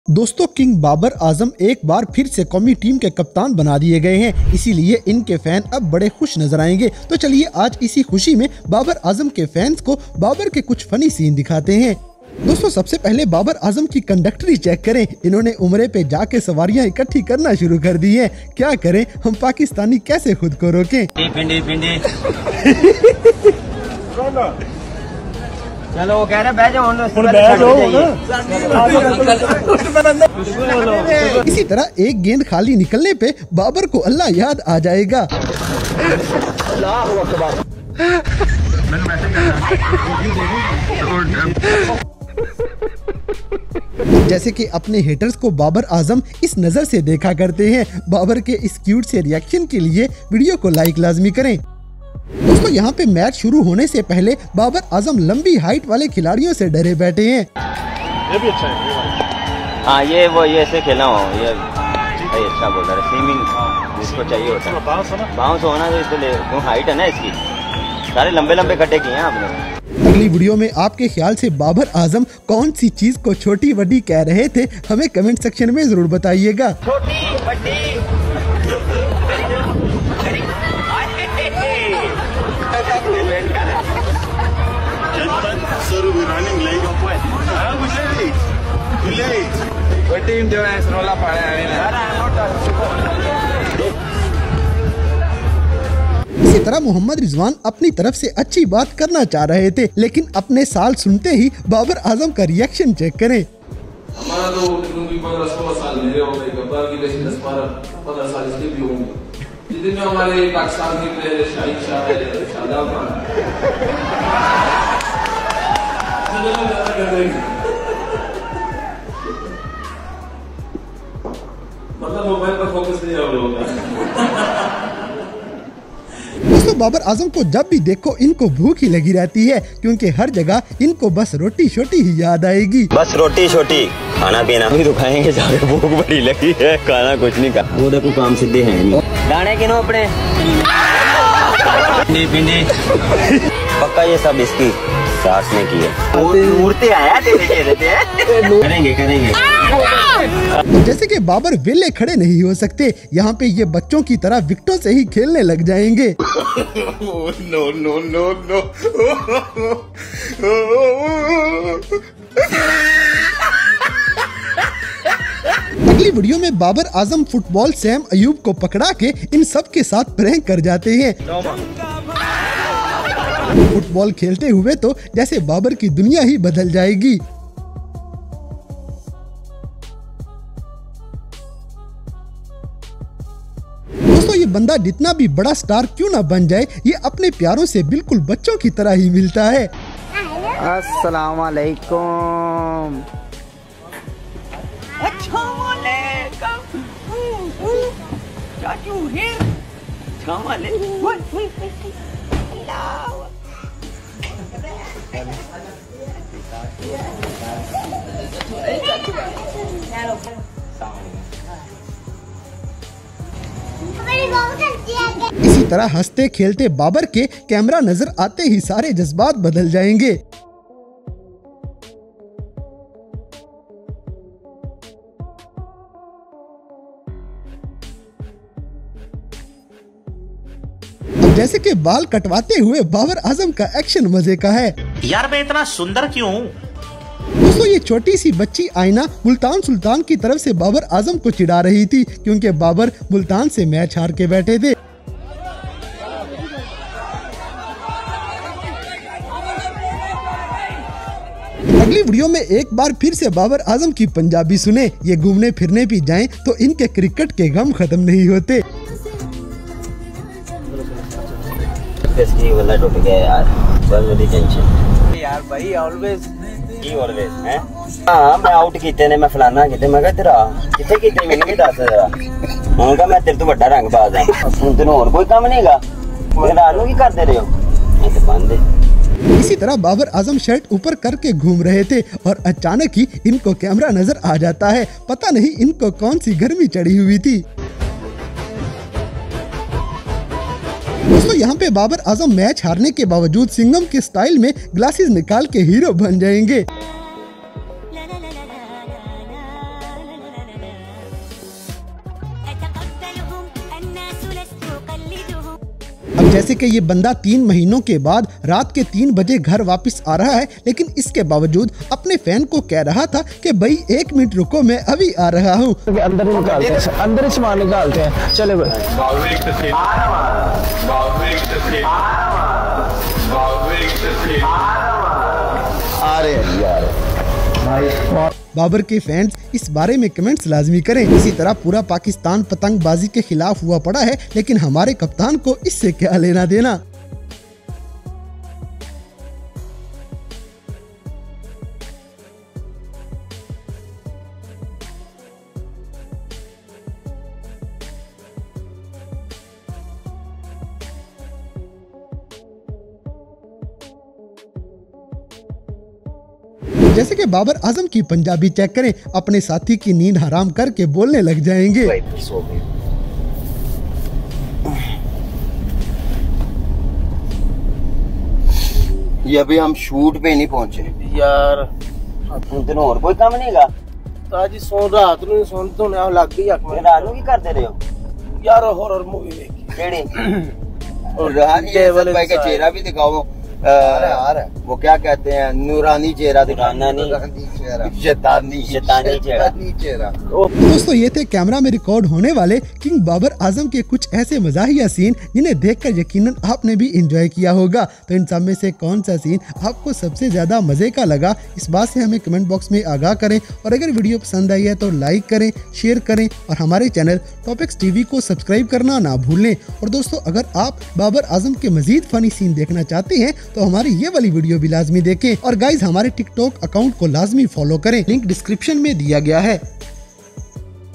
दोस्तों, किंग बाबर आजम एक बार फिर से कौमी टीम के कप्तान बना दिए गए हैं, इसीलिए इनके फैन अब बड़े खुश नजर आएंगे। तो चलिए आज इसी खुशी में बाबर आजम के फैंस को बाबर के कुछ फनी सीन दिखाते हैं। दोस्तों, सबसे पहले बाबर आजम की कंडक्टरी चेक करें। इन्होंने उम्रे पे जाके सवारियां इकट्ठी करना शुरू कर दी हैं। क्या करें, हम पाकिस्तानी कैसे खुद को रोकें। चलो वो कह रहे बैठ जाओ इसी तरह एक गेंद खाली निकलने पे बाबर को अल्लाह याद आ जाएगा। जैसे कि अपने हेटर्स को बाबर आजम इस नजर से देखा करते हैं। बाबर के इस क्यूट से रिएक्शन के लिए वीडियो को लाइक लाजमी करें। दोस्तों, यहाँ पे मैच शुरू होने से पहले बाबर आजम लंबी हाइट वाले खिलाड़ियों से डरे बैठे हैं। ये भी अच्छा है। हाँ, ये ऐसे खेला हो, ये अच्छा बोल रहा है। स्विमिंग जिसको चाहिए होता है, बाउंस होना तो इसलिए हाइट है ना इसकी, सारे लंबे लंबे कटे किए हैं आपने। अगली वीडियो में आपके ख्याल से बाबर आजम कौन सी चीज को छोटी बड़ी कह रहे थे, हमें कमेंट सेक्शन में जरूर बताइएगा। इसी तरह मोहम्मद रिजवान अपनी तरफ से अच्छी बात करना चाह रहे थे, लेकिन अपने साल सुनते ही बाबर आजम का रिएक्शन चेक करें। हमारा तो 15-16 साल मेरे हो गए, कप्तान की वैसे 10-15 साल इसके भी होंगे। जितने में हमारे पाकिस्तान के प्लेयर शाहिद शाह है, शादाब खान मतलब मोबाइल पर फोकस नहीं होगा। दोस्तों, बाबर आजम को जब भी देखो इनको भूख ही लगी रहती है, क्योंकि हर जगह इनको बस रोटी छोटी ही याद आएगी। बस रोटी छोटी, खाना पीना भी तो खाएंगे, ज्यादा भूख बड़ी लगी है, खाना कुछ नहीं खा। वो देखो काम सीधे हैं नहीं। दाने किनो अपने पिंडी पक्का ये सब इसकी सास ने की है। उड़ते आया करेंगे। जैसे कि बाबर वेले खड़े नहीं हो सकते, यहाँ पे ये बच्चों की तरह विकेटों से ही खेलने लग जाएंगे। नो। अगली वीडियो में बाबर आजम फुटबॉल सैम अयूब को पकड़ा के इन सब के साथ प्रैंक कर जाते हैं। फुटबॉल खेलते हुए तो जैसे बाबर की दुनिया ही बदल जाएगी। दोस्तों, ये बंदा जितना भी बड़ा स्टार क्यों ना बन जाए, ये अपने प्यारों से बिल्कुल बच्चों की तरह ही मिलता है। अस्सलाम वालेकुम। इसी तरह हंसते खेलते बाबर के कैमरा नजर आते ही सारे जज्बात बदल जाएंगे। जैसे कि बाल कटवाते हुए बाबर आजम का एक्शन मजे का है। यार मैं इतना सुंदर क्यों हूँ? दोस्तों, ये छोटी सी बच्ची आईना मुल्तान सुल्तान की तरफ से बाबर आजम को चिढ़ा रही थी, क्योंकि बाबर मुल्तान से मैच हार के बैठे थे। अगली वीडियो में एक बार फिर से बाबर आजम की पंजाबी सुने। ये घूमने फिरने भी जाएं तो इनके क्रिकेट के गम खत्म नहीं होते। टूट गया यार, बड़ी टेंशन यार भाई। ऑलवेज हैं? हाँ, मैं आउट कीते ने, मैं फलाना कीते, मैं कहा तेरा किथे कीते मैंने भी दस जरा। मैं कहा मैं तेरे तो बड़ा रंगबाज है, तेन और कोई काम नहीं गा, रात की करते रहे हो बंद। इसी तरह बाबर आजम शर्ट ऊपर करके घूम रहे थे और अचानक ही इनको कैमरा नजर आ जाता है। पता नहीं इनको कौन सी गर्मी चढ़ी हुई थी। दोस्तों, यहाँ पे बाबर आजम मैच हारने के बावजूद सिंघम के स्टाइल में ग्लासेस निकाल के हीरो बन जाएंगे। जैसे कि ये बंदा 3 महीनों के बाद रात के 3 बजे घर वापस आ रहा है, लेकिन इसके बावजूद अपने फैन को कह रहा था कि भाई 1 मिनट रुको, मैं अभी आ रहा हूँ। अंदर ही निकालते हैं, अंदर ही सामान निकालते हैं। चले भाई आ रहे हैं यार। बाबर के फैंस इस बारे में कमेंट्स लाजमी करें। इसी तरह पूरा पाकिस्तान पतंगबाजी के खिलाफ हुआ पड़ा है, लेकिन हमारे कप्तान को इससे क्या लेना देना। जैसे कि बाबर आजम की पंजाबी चेक करें, अपने साथी की नींद हराम करके बोलने लग जाएंगे। ये अभी हम शूट पे नहीं पहुंचे यार, दिन और कोई काम नहीं गा ताजी सो रात ਨੂੰ ਸੁਣ ਤੋਂ ਨਾ ਲੱਗ गई ਅੱਖ में। रात ਨੂੰ ਕੀ ਕਰਦੇ ਰਹੇ ਹੋ यार हॉरर मूवी देखी ਕਿਹੜੀ और भाई का चेहरा भी दिखाओ। वो क्या कहते हैं, नूरानी चेहरा दिखाना नहीं, शैतानी चेहरा। दोस्तों ये थे कैमरा में रिकॉर्ड होने वाले किंग बाबर आजम के कुछ ऐसे मजाहिया सीन जिन्हें देखकर यकीनन आपने भी एंजॉय किया होगा। तो इन सब में से कौन सा सीन आपको सबसे ज्यादा मजे का लगा, इस बात से हमें कमेंट बॉक्स में आगाह करें। और अगर वीडियो पसंद आई है तो लाइक करें, शेयर करें और हमारे चैनल टॉपिक्स टीवी को सब्सक्राइब करना ना भूलें। और दोस्तों अगर आप बाबर आजम के मजीद फनी सीन देखना चाहते हैं तो हमारी ये वाली वीडियो भी लाजमी देखें। और गाइज हमारे टिकटॉक अकाउंट को लाजमी फॉलो करें, लिंक डिस्क्रिप्शन में दिया गया है।